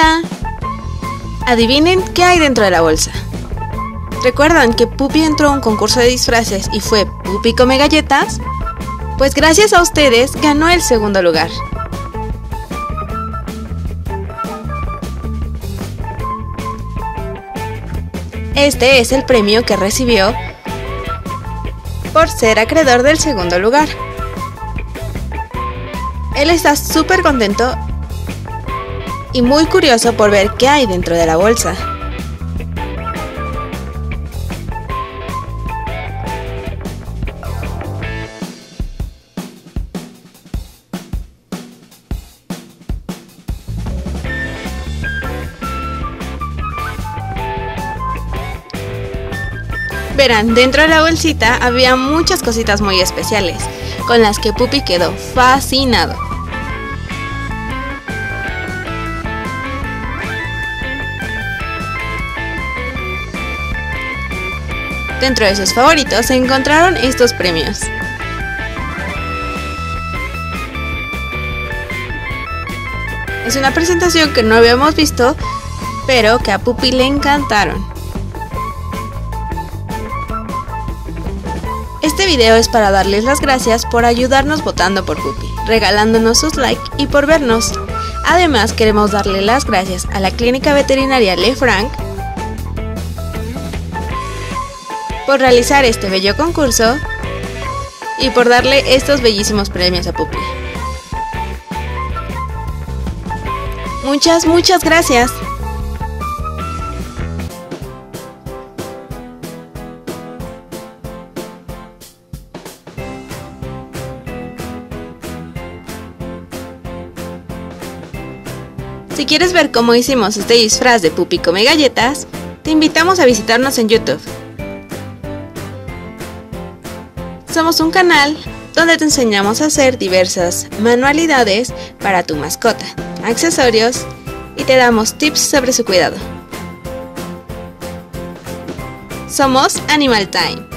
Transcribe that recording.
Hola. Adivinen qué hay dentro de la bolsa. ¿Recuerdan que Puppy entró a un concurso de disfraces y fue Puppy Come Galletas? Pues gracias a ustedes ganó el segundo lugar. Este es el premio que recibió por ser acreedor del segundo lugar. Él está súper contento y muy curioso por ver qué hay dentro de la bolsa. Verán, dentro de la bolsita había muchas cositas muy especiales, con las que Puppy quedó fascinado. Dentro de sus favoritos se encontraron estos premios. Es una presentación que no habíamos visto, pero que a Puppy le encantaron. Este video es para darles las gracias por ayudarnos votando por Puppy, regalándonos sus likes y por vernos. Además, queremos darle las gracias a la Clínica Veterinaria Le Frank por realizar este bello concurso y por darle estos bellísimos premios a Puppy. Muchas gracias. Si quieres ver cómo hicimos este disfraz de Puppy Come Galletas, te invitamos a visitarnos en YouTube. Somos un canal donde te enseñamos a hacer diversas manualidades para tu mascota, accesorios y te damos tips sobre su cuidado. Somos Animal Time.